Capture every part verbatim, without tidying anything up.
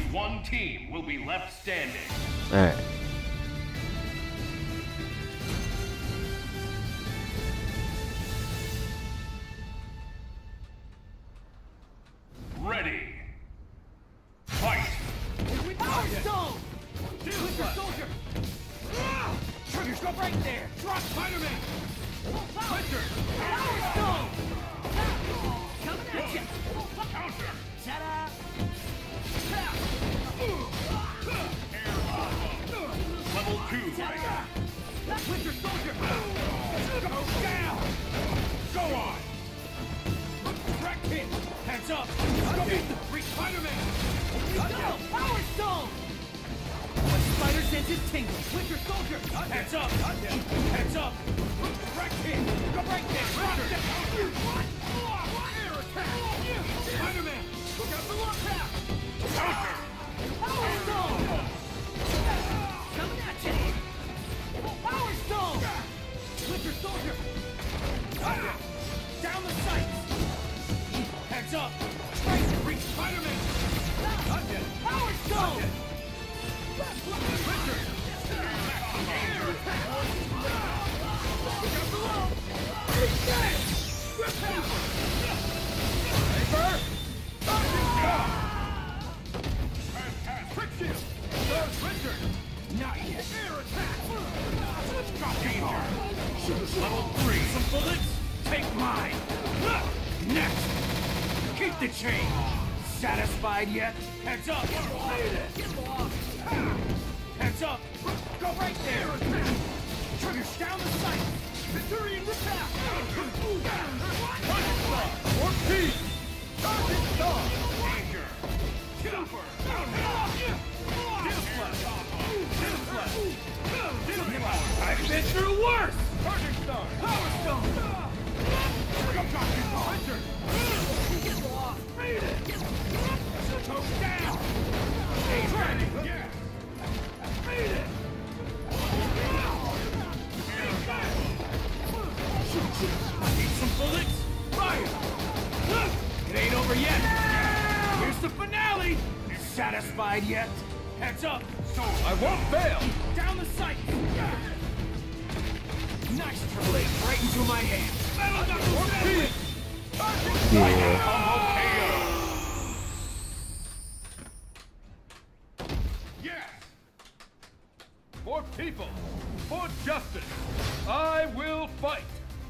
one team will be left standing. Alright. Ready. Fight! Power Stone! Winter Soldier! Trigger, stop right there! Drop Spider-Man! Winter! Power Stone! Coming at you! Counter! Ta-da! Level two. Ta-da! Winter Soldier! Go down! Go on! Crack hit! Heads up! Go beat the free Spider-Man! Go! Power Stone! My spider senses tingle. Winter Soldier! Heads up! Heads up! Crack hit! Go right there! Winter! What? Air attack! Spider-Man! Look out the lock path! Counter! Power Stone! Coming at you! Power Stone! Winter Soldier! Down the sights! Heads up! Try to reach Spider-Man! Power Stone! Winter! Air attack! Look out below! Grip power! Paper! Quick shield! Winter! Not yet! Air attack! Drop danger! Level three! Some bullets? Take mine! Next! Keep the change! Satisfied yet? Heads up! Heads up! Go right there! Triggers down the sight! Centurion attack! Punch star! Or peace! Target star! Danger! Super! I've been through worse! Target star! Power stone! Hunter! Get off! Beat it! Choke down! Stay ready! Yeah! Beat it! Need some bullets? Fire! It ain't over yet! Here's the finale! Satisfied yet? Heads up! So I won't fail! Down the sight! Nice blade right into my hand! Metal knuckles! Yeah. Yes! For people, for justice, I will fight!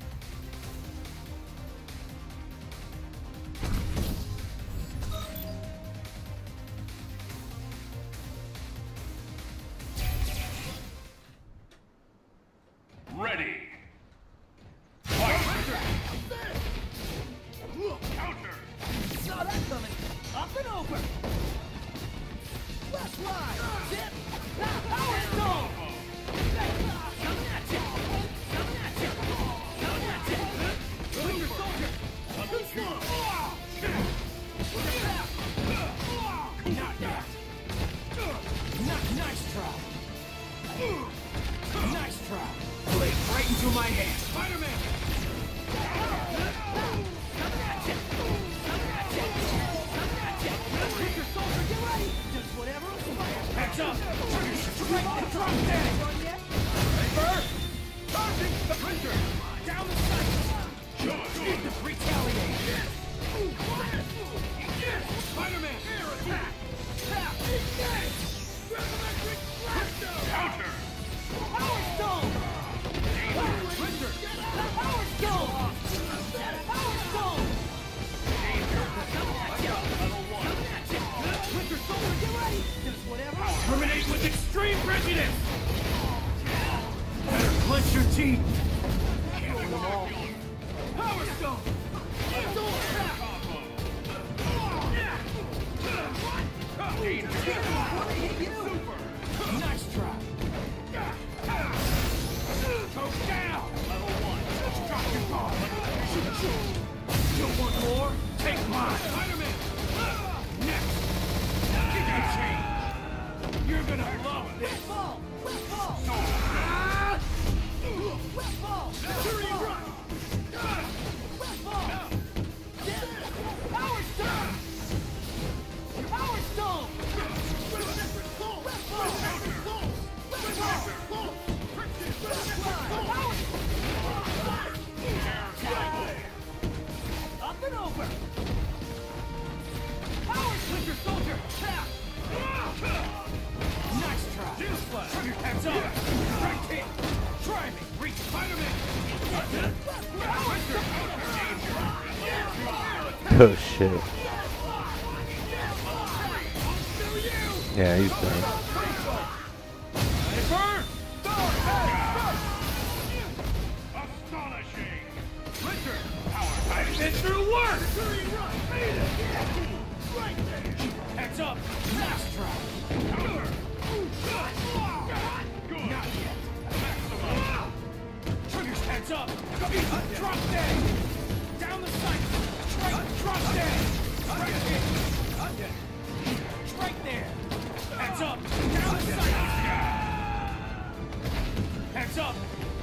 Ready! Fight! Counter! Saw that coming! Up and over! Left line! Zip! Power stone! Coming at you! Coming at you! Coming at you! Winter Soldier! Level two! Not yet! Not nice try! Nice try! Blade right into my hand! Spider-Man! Coming at you! Coming at you! Coming at you! Winter Soldier, get ready! Does whatever inspires! Heads up! Right and drop dead! Paper! Charging the printer! Down the sight! Need to retaliate! Spider-Man! Air attack! Counter! Power Stone! Winter! Power Stone! Power Stone! Coming at you! Coming at you! Winter Soldier, get ready! Does whatever... Terminate with extreme prejudice! Better clench your teeth! Killing them all! Power Stone! Soul Trap! Nice try! Go down! Level one! Drop your guard! You want more? Take mine! Spider-Man! Next! Give me a change! You're gonna love this! Wet ball! Wet ball! Wet ball! Centurion run! Wet ball! Power Stone! Power Stone! Oh shit. Yeah, he's done. Astonishing. Richard, power. I've been through worse. Heads up. Fast track. Counter. Good. Not yet. Triggers heads up. Drop dead. Down the sight. Strike. Drop dead. Strike it. Strike there. Heads up. Down the sight. Heads up.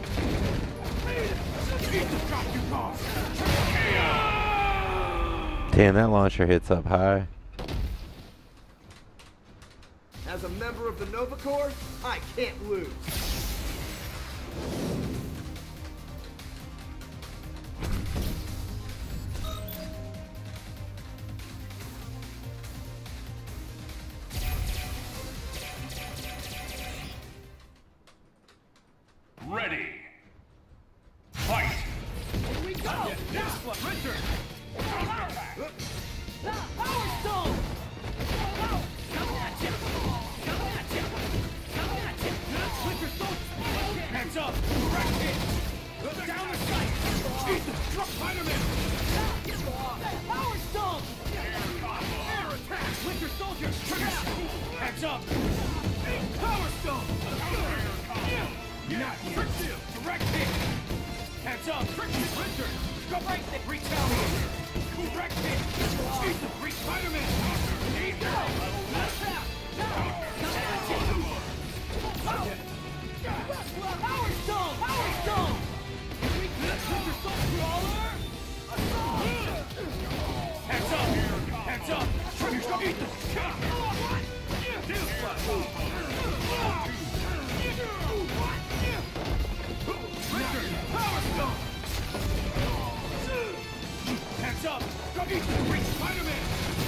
Eat the drop you caused. Damn, that launcher hits up high. As a member of the Nova Corps, I can't lose. Ready. Fight. Here we go. This one, Richard. Counterattack. Power Stone. Coming at you. Coming at you. Coming at you. Winter Soldier. Heads up. Direct hit. Down the sight. Eat the truck, Spider-Man. Power Stone. Air attack. Winter Soldier. Heads up. Power Stone. Not yet. Direct hit. Heads up. Richard. Go right there. Retaliate. Direct hit. Eat the free Spider-Man. Power Stone! Power Stone! Winter Soldier! Heads up! Heads up! Eat the shot! Richard! Power Stone! Heads up! Eat the free Spider-Man!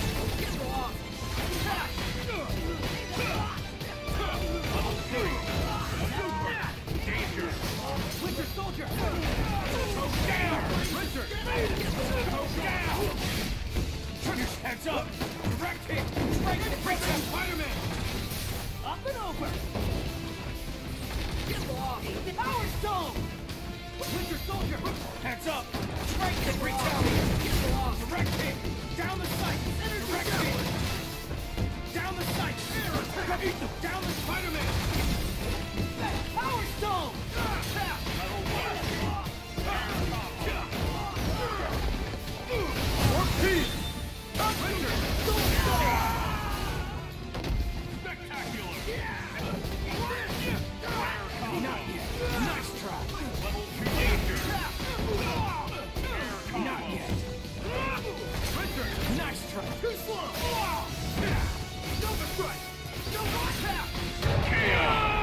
Level three! Danger! Winter Soldier! Go down! Richard! Go down! Triggers, heads up! Direct hit! Strike the break down Spider-Man! Up and over! Power Stone! Winter Soldier! Heads up! Strike the retaliate! Direct hit! Down the sight! Direct hit! Down the sight! Eat the down the Spider-Man! Power Stone! Ortiz! Spectacular. Not yet. Nice try. Level two danger. Not yet. Richard! Nice try. Too slow! Nova Strike! Nova Attack! K O.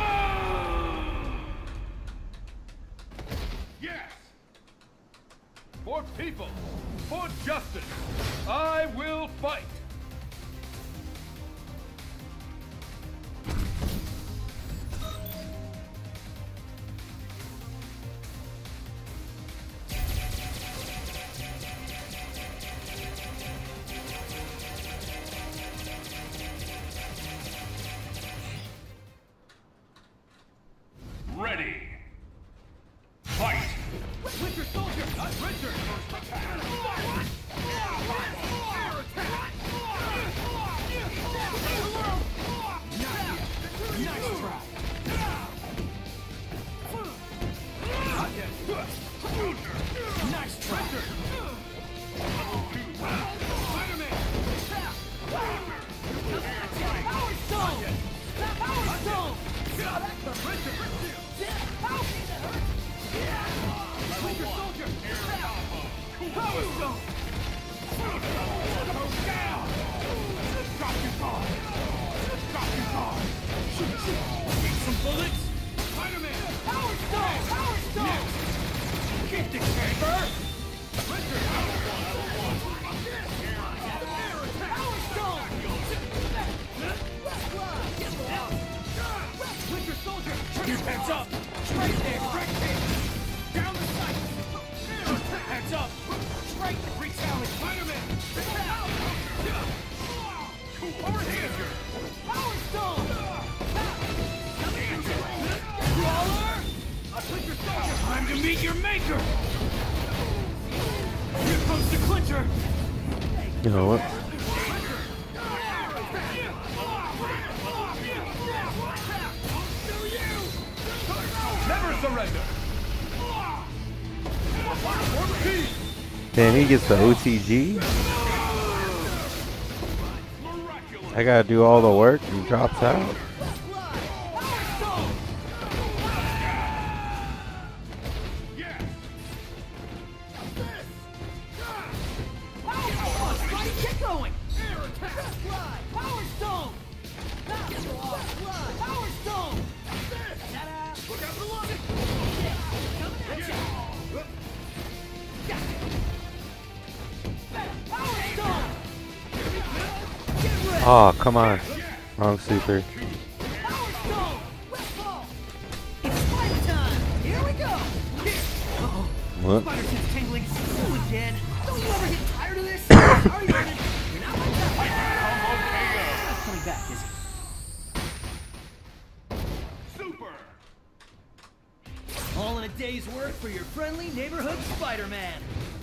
Yes. For people, for justice, I will fight. Ready. Fight. Winter Soldier! Richard! First attack! Air attack! Nice try! Nice try! Spider-Man! Power Stone! Power Stone! Richard! Winter Soldier! Power Stone! Go down! Drop your guard! Drop your guard! Need some bullets? Spider-Man! Power Stone! Power Stone! Get the chamber! Richard! Power Stone! Winter Soldier! Your heads up! Straight there! Direct hit! Down the sight! Heads up! Straight! Retaliate! Spider-Man! Over here! Power Stone! Brawler! A Clincher Soldier! Time to meet your maker! Here comes the Clincher! You know what? Never surrender. Damn, he gets the O T G. I gotta do all the work and he drops out. Get going! Power Stone! Power Stone! Look out below! Coming at you! Power Stone! Get ready! Oh, come on. Wrong super. Power Stone! West ball! It's fight time! Here we go! Here! Uh-oh. What? Spider sense tingling. Oh, again. Don't you ever get tired of this? Are you ready? You're not like that. Not coming back, is he? Super. All in a day's work for your friendly neighborhood Spider-Man.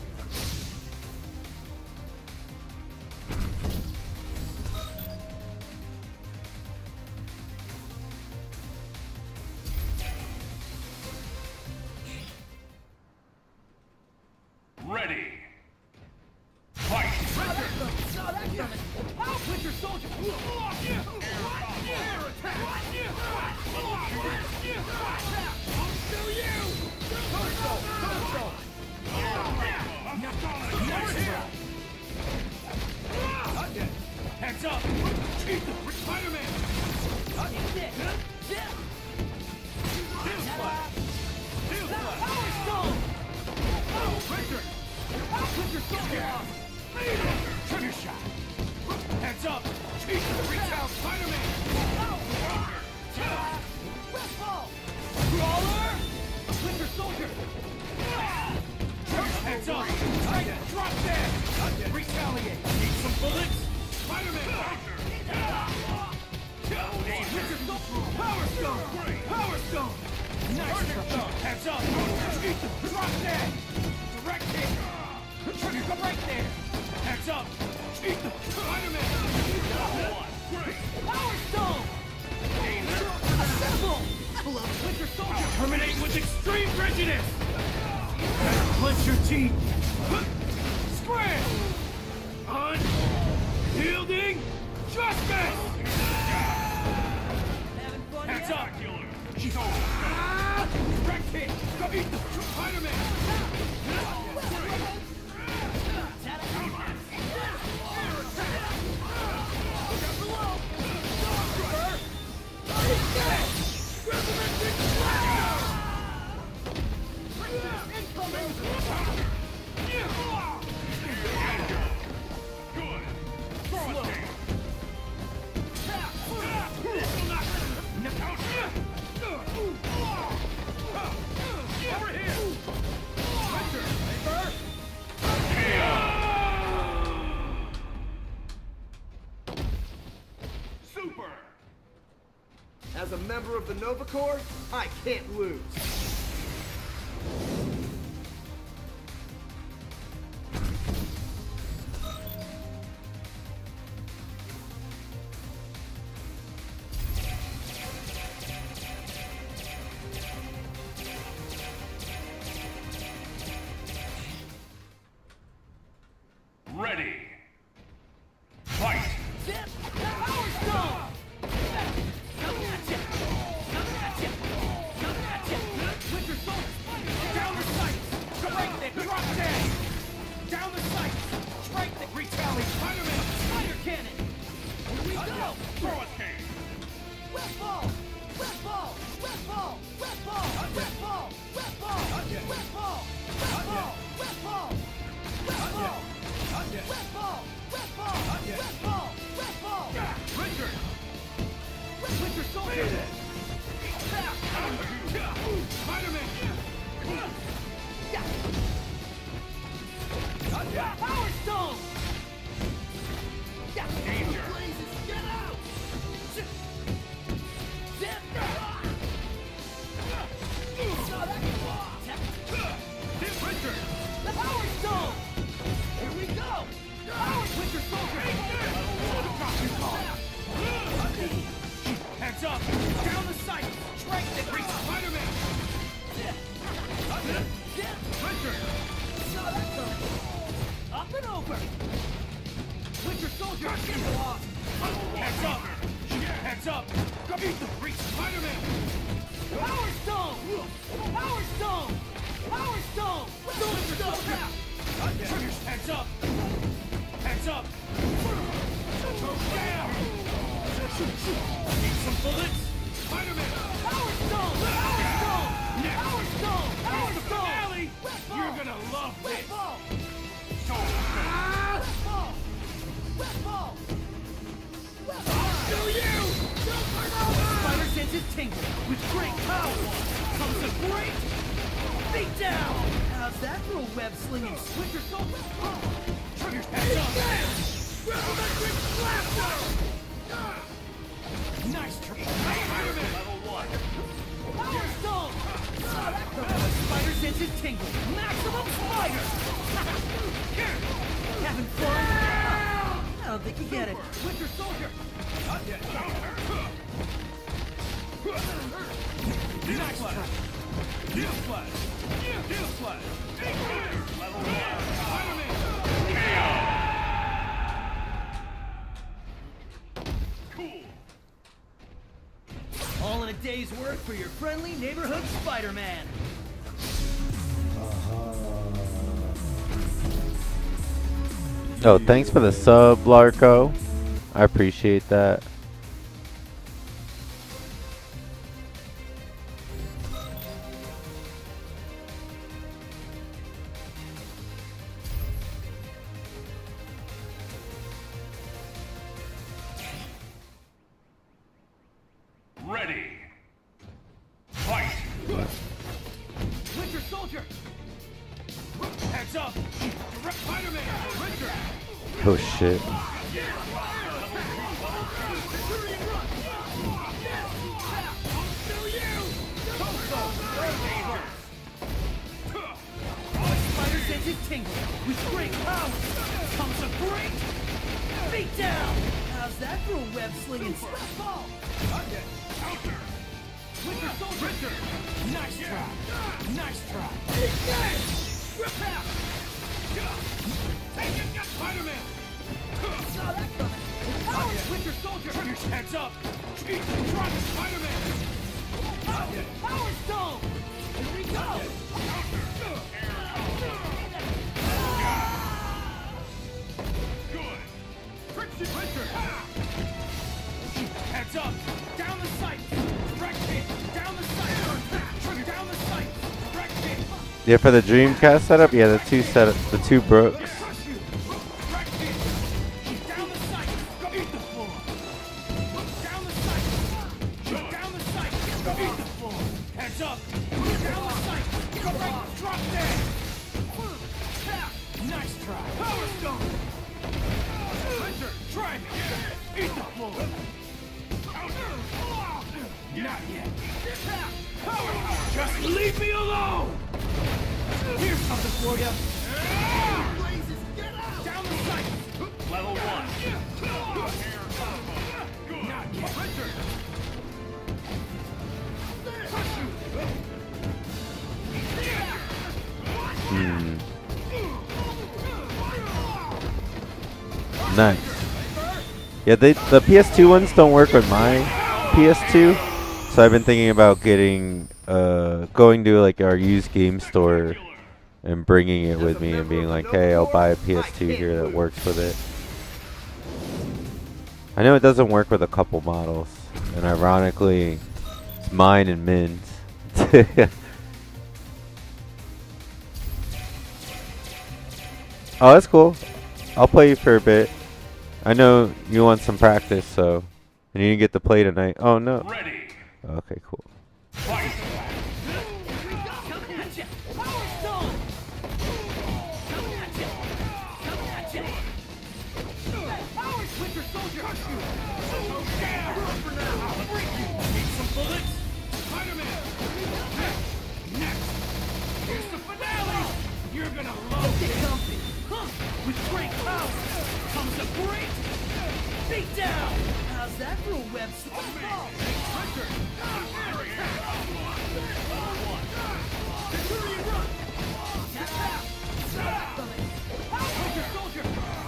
Ready. Fight. Clincher Soldier! Air attack! Do you! Heads up! Spider-Man! Power Stone! Richard! Clincher Soldier! Trigger shot! Heads up! Reach out, Spider-Man! West ball! Brawler! Clincher Soldier! Heads up! Drop dead! Retaliate! Need some bullets? Spider-Man! Clincher Soldier! Power Stone! Power Stone! Nice! Heads up! Drop dead! Direct hit! Trigger, go right there! Heads up! Spider-Man! Power Stone! Assemble! Level up, Clincher Soldier! Terminate with extreme prejudice! Clench your teeth! Scram! Unyielding justice! Heads up! Ah! Direct hit! Go eat the Spider-Man! As a member of the Nova Corps, I can't lose. Ready. Fight. Power Stone! Coming at ya! Coming at ya! Coming at ya! Clincher Soldier! Down the sights! Strike that! Drop dead! Down the sights! Strike that! Retaliate! Spider-Man! Spider Cannon! Here we go! Throw a cage. West ball! West ball! West ball! West ball! West ball! West ball! West ball! West ball! West ball! West ball! West ball! West ball! West ball! West ball! Richard. Clincher Soldier! Spider-Man. Power Stone! Danger. Eat the reach, Spider-Man! Power Stone! Power Stone! Power Stone! Winter Soldier! Triggers, heads up! Heads up! Go down! Need some bullets? Spider-Man! Power Stone! Power Stone! Power Stone! Power Stone! Alley! You're gonna love this! Kill you! Spider senses tingle. With great power comes a great beat down. How's that for a web slinging Winter Soldier? Triggers heads up. Electric blaster. Nice try. Spider-Man. Level one. Power Stone. Spider senses tingle. Maximum spider. Having fun? I don't think you get it. Winter Soldier. Not yet. Nice try. Deal flash. Deal flash. Level one. Spider-Man. Cool. All in a day's work for your friendly neighborhood Spider-Man. Oh, thanks for the sub, Larko. I appreciate that. Ready. Fight. Winter Soldier. Heads up. Direct Spider-Man. Winter. Oh shit. Spider senses tingle. With great power comes a great beat down. How's that for a web slinging ball? Winter Soldier. Nice try. Nice try. Spider-Man. Saw that coming. Winter Soldier. Triggers heads up. Drop Spider-Man. Power Stone. Here we go. Good. Winter. Heads up. Down the sight. Direct hit. Down the sight. Trigger down the sight. Direct hit. Yeah, for the Dreamcast setup, yeah, the two setup, the two Brooks. Just leave me alone! Here's something for you. Down the sight. Level one. Not yet. Winter. Hmm. Nice. Yeah, they, the P S two ones don't work with my P S two, so I've been thinking about getting, uh, going to like our used game store and bringing it with me and being like, hey, I'll buy a P S two here that works with it. I know it doesn't work with a couple models, and ironically, it's mine and Min's. Oh, that's cool. I'll play you for a bit. I know you want some practice, so and you didn't get to play tonight. Oh no. Ready. Okay, cool. Fight. You're gonna love it. With great power comes a great beat down. How's that for a web ball?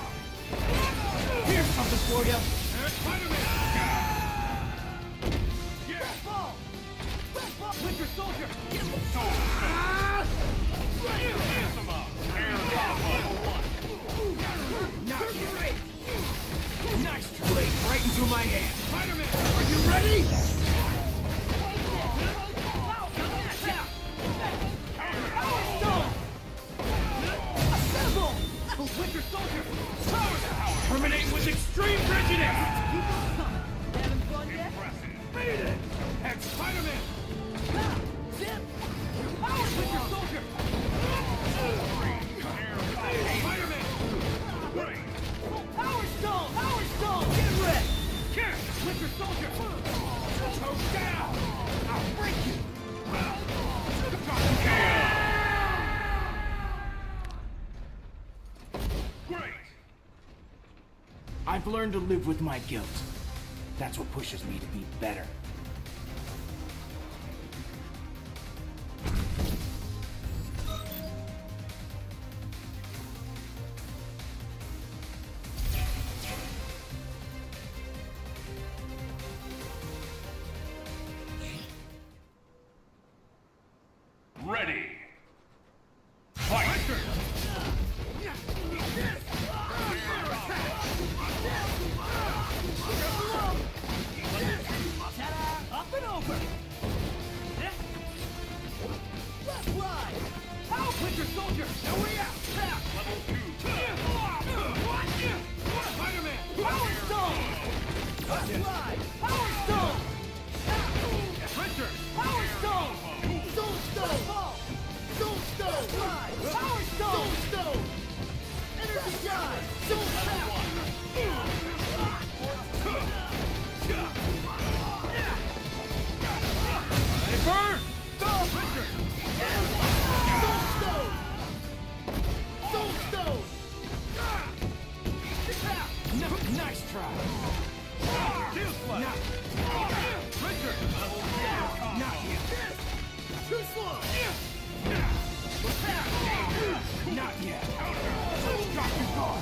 Here's something for you. Winter Soldier! Get him! Ah! Maxima! Air combo! Not yet. Nice blade right into my hand. Spider-Man, are you ready? Assemble! Winter Soldier! Terminate with extreme prejudice! Having fun yet? Beat it! And Spider-Man! Zip! Winter Soldier! Spider-Man! Power Stone! Power Stone! Get ready! Catch! Winter Soldier! Choke down! I'll break you! Great! I've learned to live with my guilt. That's what pushes me to be better. Ready! Fight! Up and over! Left ride! Out, Winter Soldier! No way out! Level two! Spider-Man! Power Stone! Left ride! Power Stone! Richard! Power Stone! Stone Stone! Stone Stone! Power Stone! Stone! Energy Drive! Stone Trap! Burn! Stone! Richard! Stone Stone! Stone Stone! Nice try! Steel Slam! Not, Richard! Level not yet! Too slow! Not yet! Drop your guard!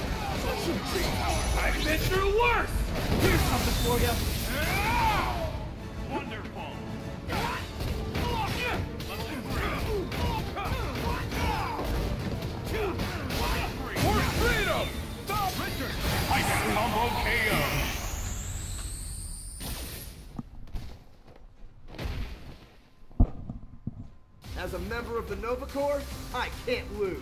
I've been through worse! Here's something for you! Wonderful! For freedom! Stop, Richard! Hyper combo K O! As a member of the Nova Corps, I can't lose.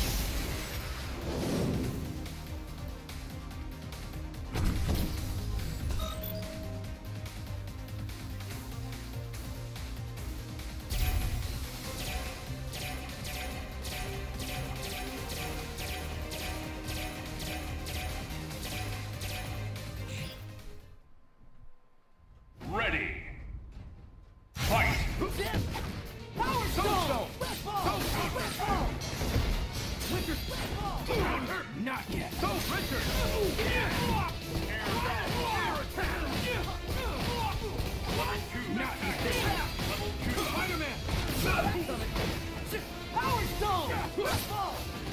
Ready! Fight! Power Stone! Red ball! Red ball! Winter Red ball! Not yet! Go, Richard! Not yet! Spider-Man! Power Stone! Red ball!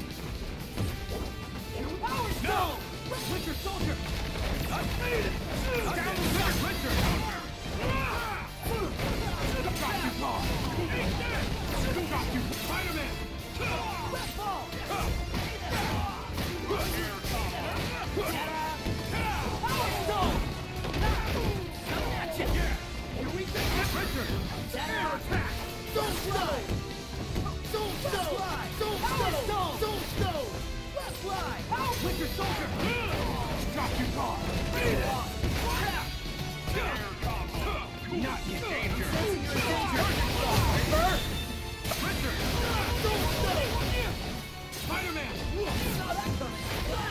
Power Stone! Winter Soldier! I made it! Down the back, Richard! Drop your ball! Drop you! Spider-Man! Red ball! Power Stone! Gotcha! Here we go! Richard! Air attack! Stone Stone! Stone Stone! Stone Stone! Stone Stone! Left slide! Winter Soldier! Drop your guard! Beat it! Air combo! Not yet! Danger! Danger! Richard! Stone Stone! Spider-Man! Saw that coming!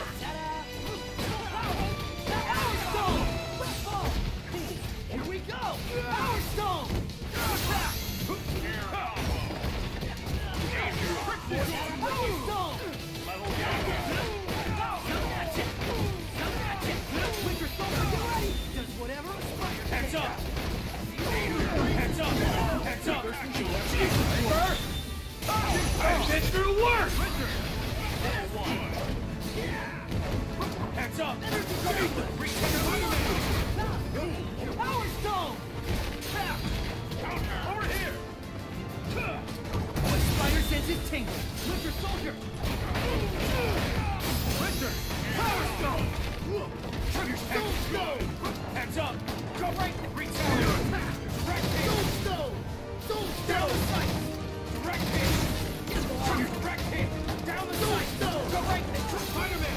Power Stone! Left ball! Here we go! Power Stone! Attack! Air combo! Danger! Power Stone! Level Winter Soldier, get ready! Does whatever a spider Heads up! Heads up! Heads up! I've been through worse! Richard! Level one! Heads up! Power Stone! Counter! Over here! right there. Retaliate. Direct hit. Stone. Stone. Down the sight. Direct hit. Direct hit. Down the sight. Stone. Go right there. Spider-Man.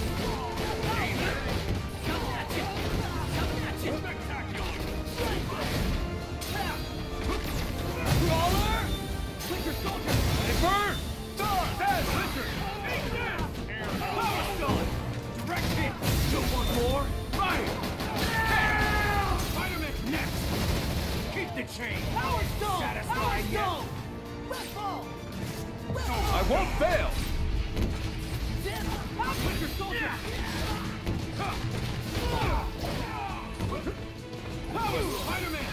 Brawler. Winter Soldier. Burn! Star! That's Richard! Power Stone. Direct hit. Still one more. Fire. Spider-Man next. Keep the chain. Power Stone. Satisfied yet? Red Ball. I won't fail! Winter Soldier. Power Spider-Man.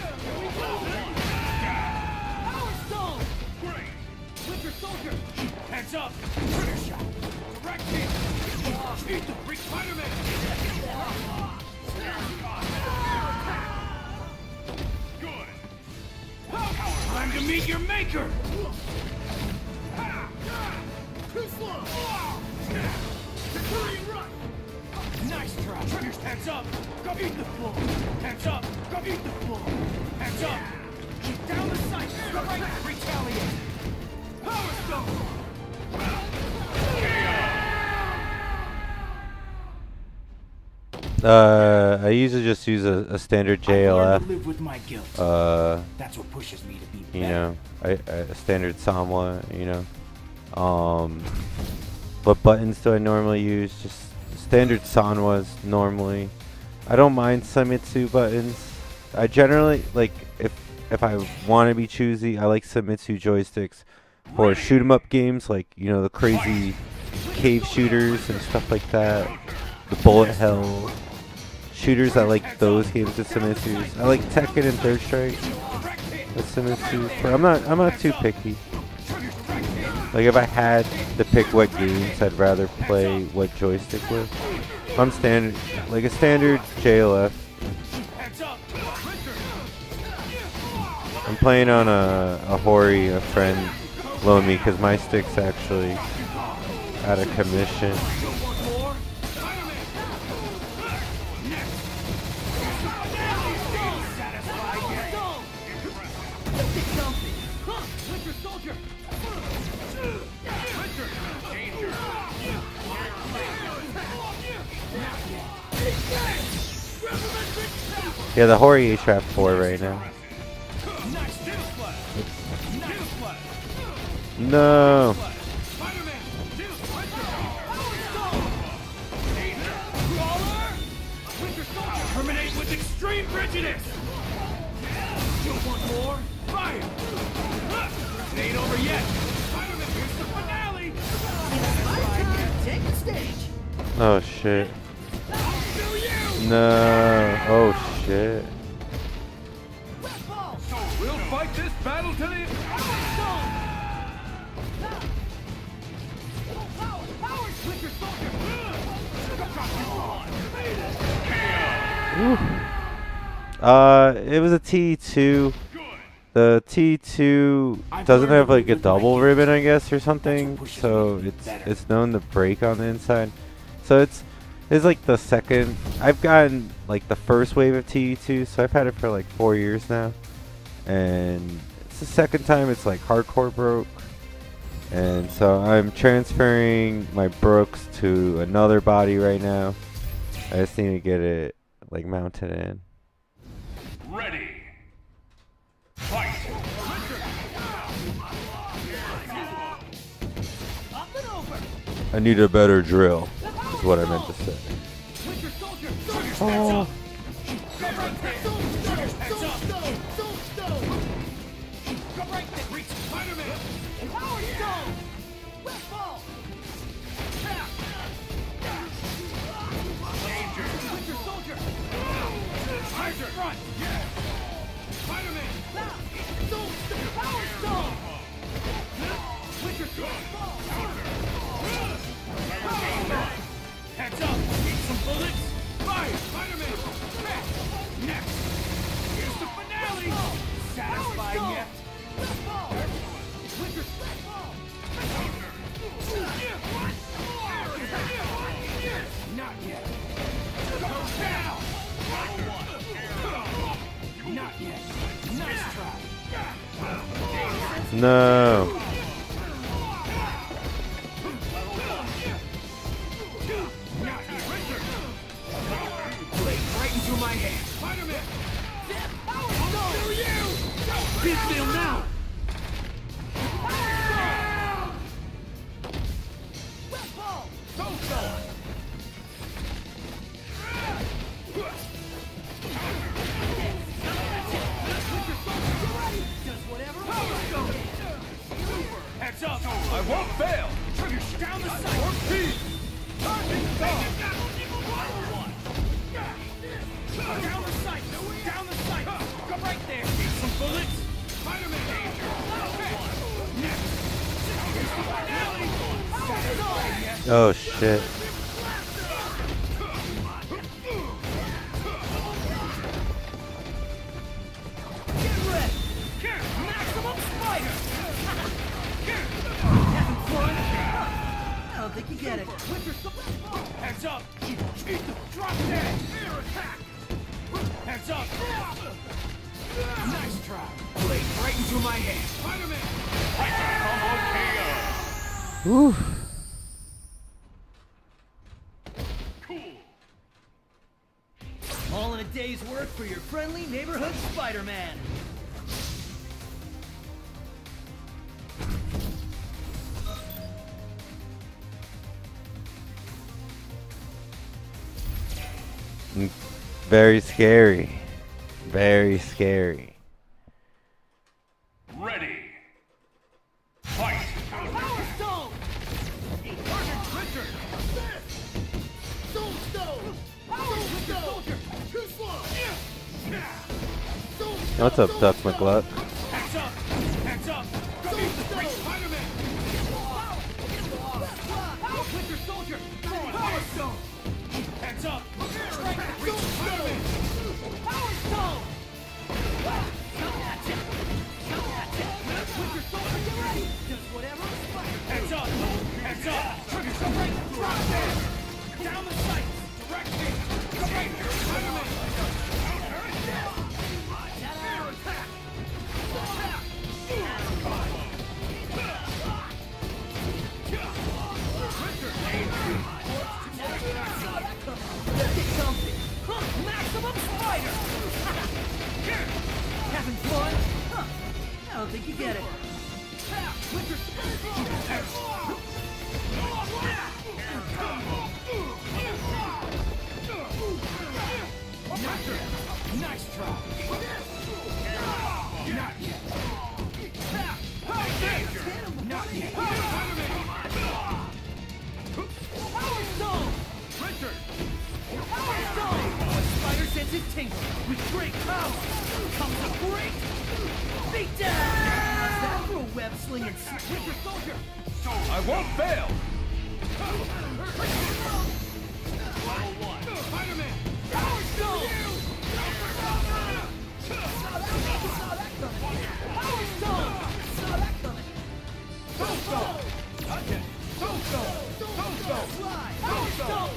Power Stone. Great! Winter Soldier. Heads up. Trigger shot. Direct hit. Eat the freak Spider-Man. Good! Time to meet your maker. Too slow. Centurion run. Nice try. Triggers. Heads up. Go eat the floor. Heads up. Go eat the floor. Heads up. Keep down the sight. Go right. Retaliate. Power Stone. Uh, I usually just use a, a standard J L F. Live with my guilt. Uh, That's what pushes me to be better. you know, I, I, a standard Samwa, you know. Um, what buttons do I normally use? Just standard Sanwas normally. I don't mind Samitsu buttons. I generally, like, if if I want to be choosy, I like Samitsu joysticks for shoot 'em up games, like, you know, the crazy cave shooters and stuff like that. The bullet hell shooters, I like those games with Samitsus. I like Tekken and Third Strike with Samitsus. But I'm not I'm not too picky. Like, if I had to pick what games I'd rather play what joystick with, if I'm standard, like a standard J L F. I'm playing on a, a Hori, a friend loaned me, because my stick's actually out of commission. Yeah, the Hori H R four right now. No. Terminate with extreme prejudice. Still want more? Fire! It ain't over yet. Spider-Man, here's the finale. Take the stage. Oh shit. No. Oh shit. We'll fight this battle to the... Uh, it was a T two. The T two doesn't have like a double ribbon, I guess, or something. So it's it's known to break on the inside. So it's it's like the second. I've gotten like the first wave of T two, so I've had it for like four years now, and it's the second time it's like hardcore broke. And so I'm transferring my Brooks to another body right now. I just need to get it like mounted in. Ready. Fight. I need a better drill, is what I meant to say. Oh. Heads up! Need some bullets? Fire! Spider-Man! Next! Here's the finale! Satisfied yet? Not yet! Go down! No. Right into my hand. Spider-Man! Screw you! Big deal now! Heads up! I won't fail! Down the sight! For peace! Down the sight! Down the sight! Come right there! Need some bullets? Spider-Man! Oh shit. Get ready! Maximum Spider! Having fun? I don't think you get it. Heads up! Drop dead! Air attack! Heads up! Nice try! Blade right into my hand! Spider-Man! Whew. All in a day's work for your friendly neighborhood Spider-Man! Mm, very scary. Very scary. Ready! Fight! Power Stone! Richard! Stone Stone! Power Stone! Too slow! What's up, Duck McLuck? Heads up! Heads up! Stone Spider-Man! Winter Soldier! Power Stone! Heads up! Reach Spider-Man! Power Stone! Winter Soldier, get ready! Just whatever. Heads up! Heads up! Trigger, come right! Drop dead! Down the sight! Direct hit! Come right here! Spider-Man! Air attack! Get something! Huh, Maximum Spider! Having fun? Huh, I don't think you get it. Winter Nice try! Not yet! Not yet! Power Stone! Richard! Power Stone! Spider senses tingle. With great power comes a great beatdown! How's that for a web slinging Winter Soldier? I won't fail! Level one. Spider-Man! Power Stone! Power Stone! Toto! Gotcha! Toto! Toto! Toto!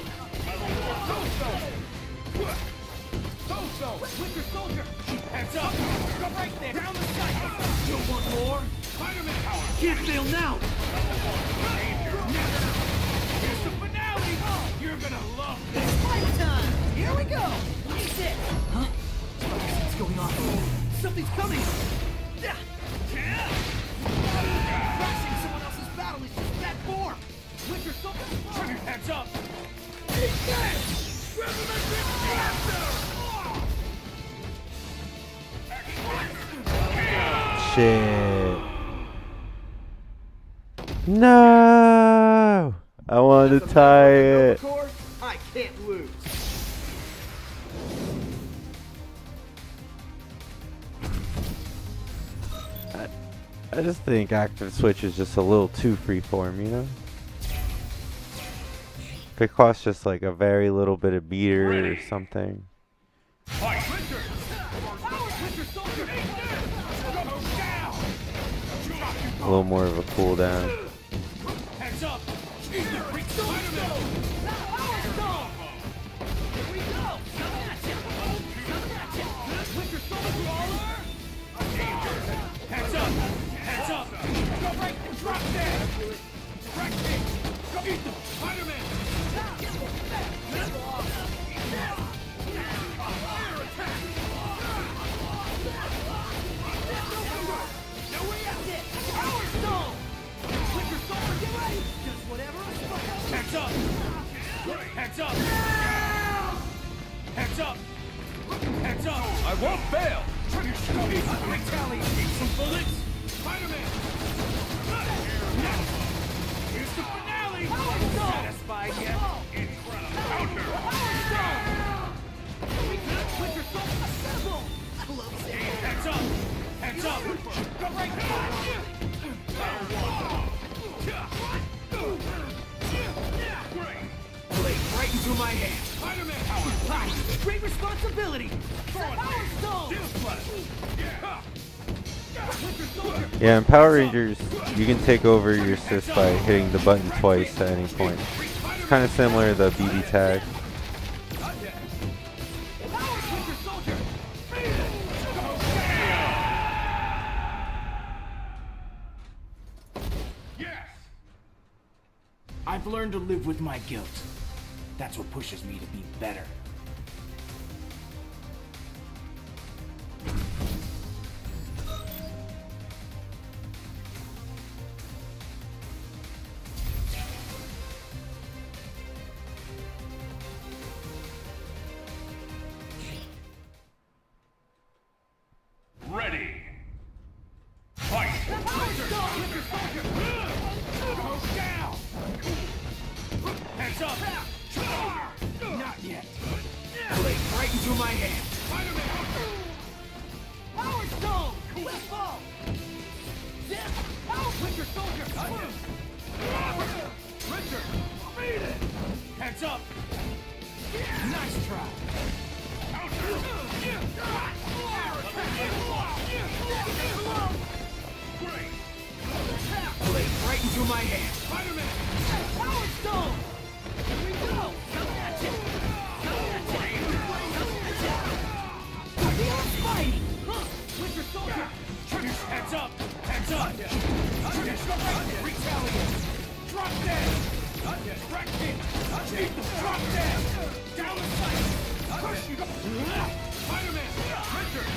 Toto! Toto! Winter Soldier! Heads up! Go right there! Down the sight! You want more? Spider-Man power! Can't fail now! Here's the finale! You're gonna love this! Fight time! Here we go! What's it? Huh? What's going on? Something's coming! Crashing someone else's battle is just that form! Winter Soldier! Trigger, heads up! Eat this! Revolution Blaster! Shit. No! I wanted to tie it. I can't lose. I, I just think Active Switch is just a little too freeform, you know? If it costs just like a very little bit of meter or something. Fight! A little more of a cooldown. Heads up! Spider-Man! Here we go! Coming at ya! Coming at ya! Winter Soldier! Heads up! Heads up! Retaliate. Need some bullets. Spider-Man. Here's the finale. Satisfied yet? Counter. Winter Soldier, assemble. Heads up. Heads up. Go right Blade right into my hand. Spider-Man power. Great responsibility. Power Stone. Yeah, in Power Rangers, you can take over your assist by hitting the button twice at any point. It's kind of similar to the B B tag. I've learned to live with my guilt. That's what pushes me to be better. Ready. Fight. Heads up! Not yet. Blade right into my hand. Power Stone! Let's go! Zip! Power Winter Soldier! Richard! Beat it! Heads up! Nice try! Blade right into my hand. Spider-Man! Power Stone! Here we go! Come at it! Come at it! Come at it! Fighting! Winter Soldier! Heads up! Heads up! Retaliate! Drop dead! Direct hit! Drop dead! Down the sight! Spider-Man! Richard!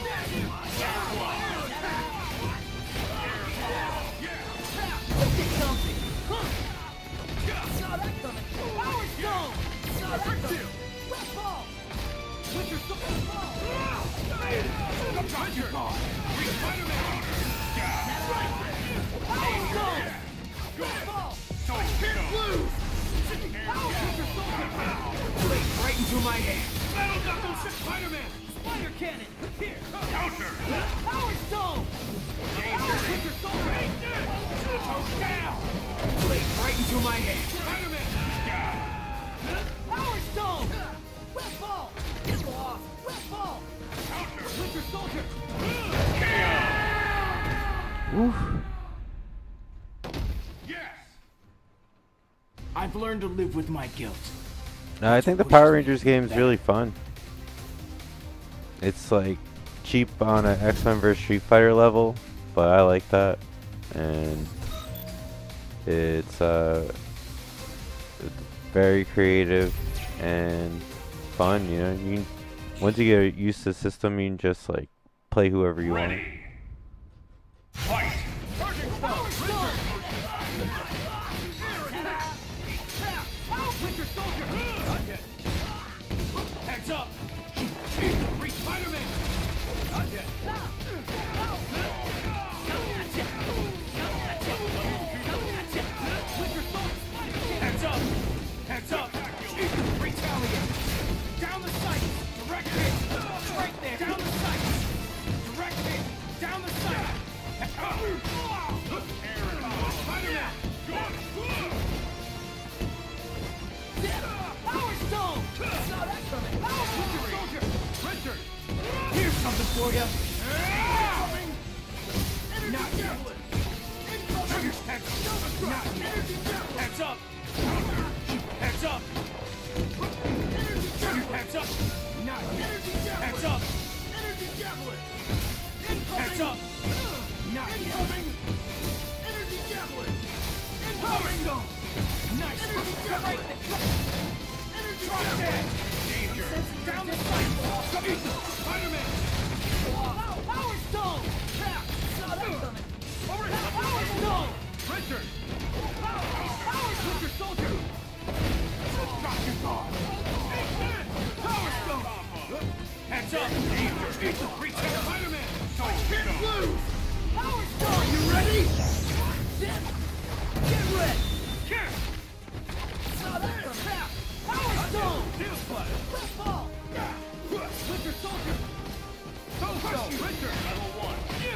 Look at something! Saw that coming! Power Stone! Saw that coming! West ball! Winter Soldier ball! Roger! Spider-Man! That's right! Power Stone! West ball! Can't lose! Power Winter Soldier! Blade right into my hand! Battle Knuckles! Spider-Man! Spider Cannon! Here! Counter! Power Stone! Power Winter Soldier! Down! Blade right into my hand! Spider-Man! Power Stone! West ball! Get off! West ball! Counter! Winter Soldier! Oof. Yes. I've learned to live with my guilt. No, I think the Power Rangers game is really fun. It's like cheap on an X-Men versus Street Fighter level, but I like that. And it's uh, very creative and fun. You know, you can, once you get used to the system, you can just like play whoever you want. Ready. Fight. Winter Soldier! Heads up! Reach Spider-Man! Heads up! Heads up! Retaliate! Down the sight! Direct hit! Right there! Down the sight! Direct hit! Down the sight! Spider-Man! Power Stone! Saw that coming! Power Soldier! Richard! Here's something for you! Not yet! Heads Not yet! Heads up! Heads up! Heads up! Not yet! Heads up! Heads up! Not yet! Energy Javelin! Power Stone! Nice! Right there! Drop dead! Danger! Down the sight! Spider-Man! Power Stone! Saw that coming! Power Stone! Richard! Power Winter Soldier! Drop your guard! Power Stone! Heads up! Danger! Reach out! Spider-Man! ready? Zip. Get ready. Oh, that's a tap. Power Stone. Quick ball. Winter Soldier. So-so, Richard, level one.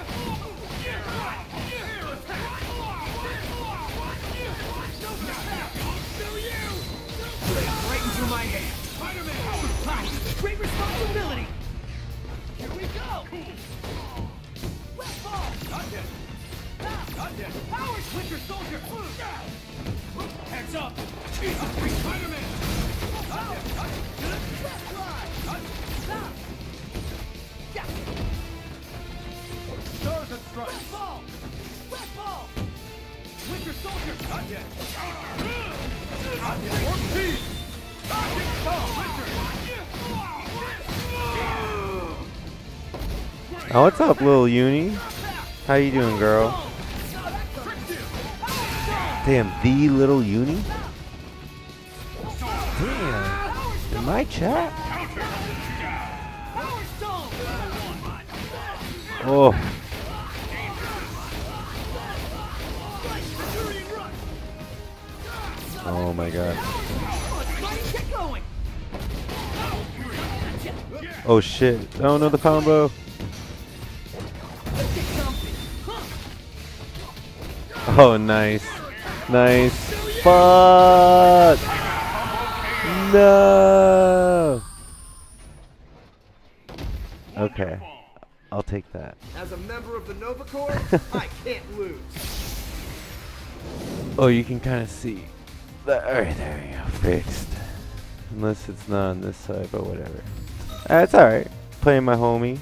Right into my hand. Spider-Man. Power. Great responsibility. Here we go. Quick ball. Not yet. Not yet. Power Winter Soldier. Heads up. Jesus, Spider-Man. Not yet. Not yet. Quick fly. Stop. Yeah. Stars and stripes. Quick ball. Quick ball. Winter Soldier. Not yet. Not yet. Ortiz. Oh, Oh, what's up, little Uni? How you doing, girl? Damn, the little Uni? Damn. In my chat? Power Stone. Oh. Oh my god. Get going. Oh shit. Oh no, the combo. Oh, nice. Nice. Fuck. No. Okay. I'll take that. As a member of the Nova Corps, I can't lose. Oh, you can kind of see that. Alright, there we go. Fixed. Unless it's not on this side, but whatever. That's alright. Playing my homie.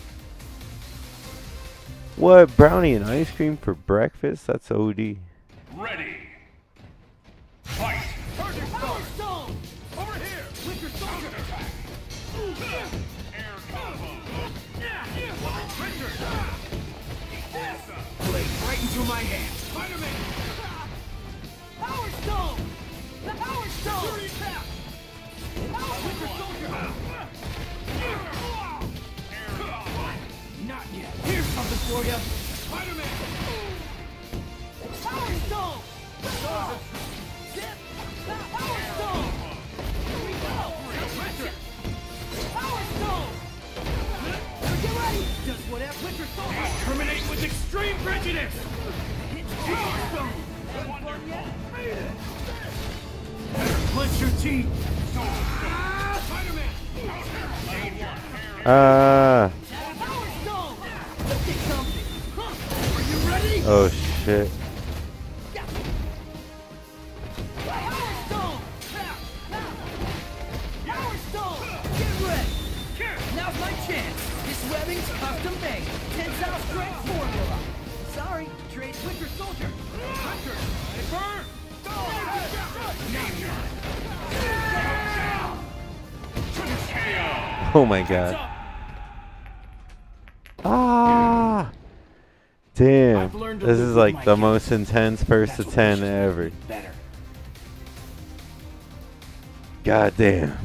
What? Brownie and ice cream for breakfast? That's O D. ready. Fight. Power Stone. Over here. Winter Soldier. Attack. Air combo. Richard. Blade right into my hand. Spider-Man. Power Stone. The Power Stone. Winter Soldier. Not yet. Here's something for you. Spider-Man. Power Stone. Zip. Power Stone. Here we go. Richard. Power Stone. Get ready. Just whatever. Winter Soldier. Terminate with extreme prejudice. Power Stone. Clench your teeth. Spider-Man. Danger. Ah. Power Stone. Let's get something. Huh. Are you ready? Oh shit. Power Stone. Power Stone. Get ready. Now's my chance. This webbing's custom made. Tensile strength formula. Sorry, trade Winter Soldier. Richard. They burn. Danger. K O. Oh my god. Ah. Damn. I've learned to This live is with like my the guilt. most intense first to That's what ten makes me ever. Better. God damn.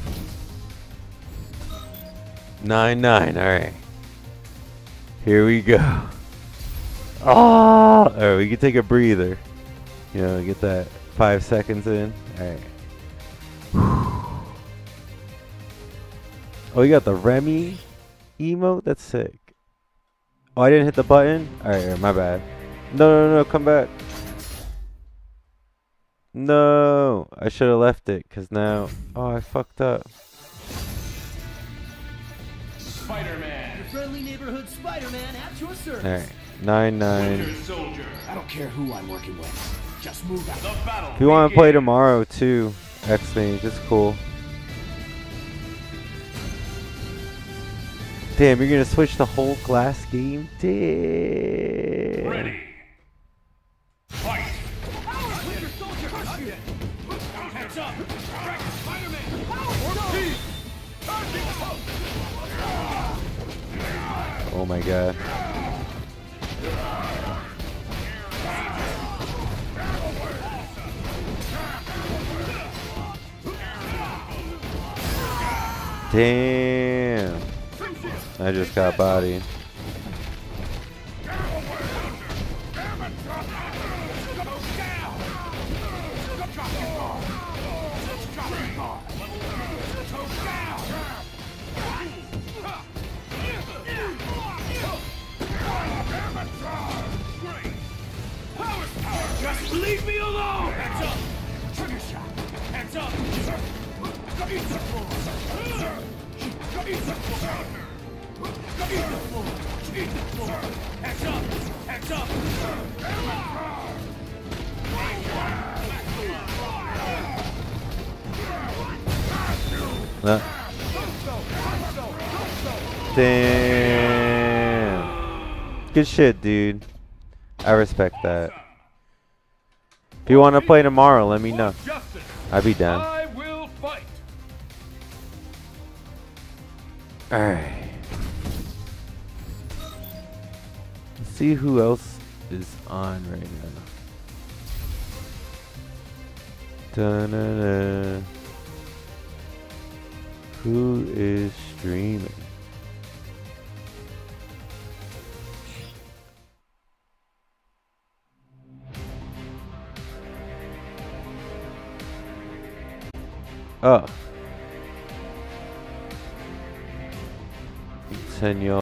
Nine nine. All right. Here we go. Oh. All right. We can take a breather. You know, get that five seconds in. All right. Oh, you got the Remy emote? That's sick. Oh, I didn't hit the button? Alright, my bad. No, no, no, come back. No, I should have left it, because now... Oh, I fucked up. Spider-Man. Your friendly neighborhood Spider-Man at your service. Alright, nine nine. Winter Soldier. I don't care who I'm working with. Just move out. The battle. If you want to play begins. tomorrow, too, X-Mage, it's cool. Damn, you're gonna switch the whole glass game? Damn. Ready. Fight. Winter Soldier. Heads up. Spider-Man. Ortiz. Oh my god. Damn. I just got bodied. Leave me alone! Hands up! Trigger shot! Hands up! Eat the floor! Eat the floor! Eat the floor! Eat the floor! Hands up! Hands up! No. Damn. Good shit, dude. I respect that. If you want to play tomorrow, let me know. I'd be down. I will fight. Alright. Let's see who else is on right now. Da-na-na. Who is streaming? Oh. Continue.